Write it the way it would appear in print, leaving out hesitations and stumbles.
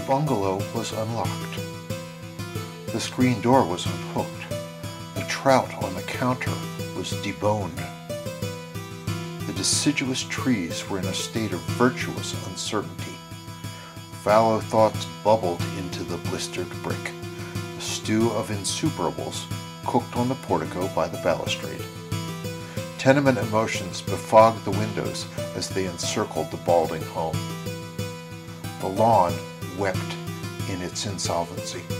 bungalow was unlocked. The screen door was unhooked. The trout on the counter was deboned. The deciduous trees were in a state of virtuous uncertainty. Fallow thoughts bubbled into the blistered brick, a stew of insuperables cooked on the portico by the balustrade. Tenement emotions befogged the windows as they encircled the balding home. The lawn wept in its insolvency.